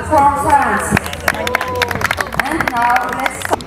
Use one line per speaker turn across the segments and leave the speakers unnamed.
the form silence. And now let's start.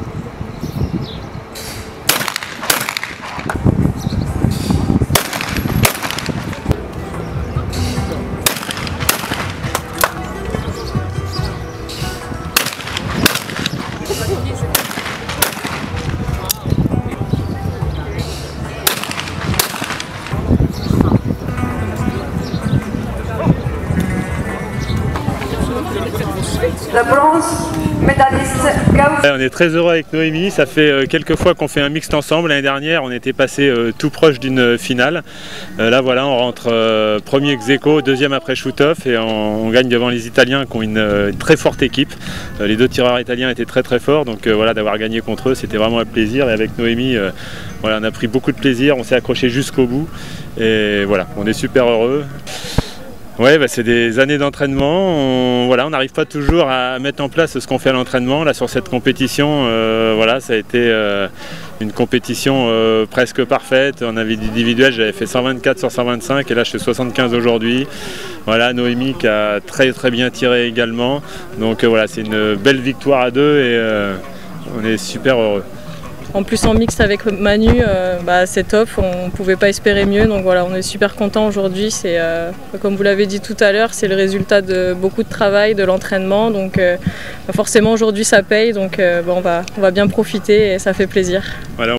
The bronze medalist goes.
On est très heureux avec Noémie, ça fait quelques fois qu'on fait un mixte ensemble. L'année dernière on était passé tout proche d'une finale. Là voilà, on rentre premier ex-aequo, deuxième après shoot-off et on gagne devant les Italiens qui ont une très forte équipe. Les deux tireurs italiens étaient très forts, donc voilà, d'avoir gagné contre eux c'était vraiment un plaisir. Et avec Noémie, voilà, on a pris beaucoup de plaisir, on s'est accroché jusqu'au bout et voilà, on est super heureux. Ouais, bah c'est des années d'entraînement, on n'arrive pas toujours à mettre en place ce qu'on fait à l'entraînement. Là sur cette compétition, voilà, ça a été une compétition presque parfaite. En individuel, j'avais fait 124 sur 125 et là je fais 75 aujourd'hui. Voilà, Noémie qui a très bien tiré également. Donc voilà, c'est une belle victoire à deux et on est super heureux.
En plus en mixte avec Manu, c'est top, on ne pouvait pas espérer mieux, donc voilà, on est super content aujourd'hui. C'est comme vous l'avez dit tout à l'heure, c'est le résultat de beaucoup de travail, de l'entraînement, donc forcément aujourd'hui ça paye, donc on va bien profiter et ça fait plaisir.
Voilà.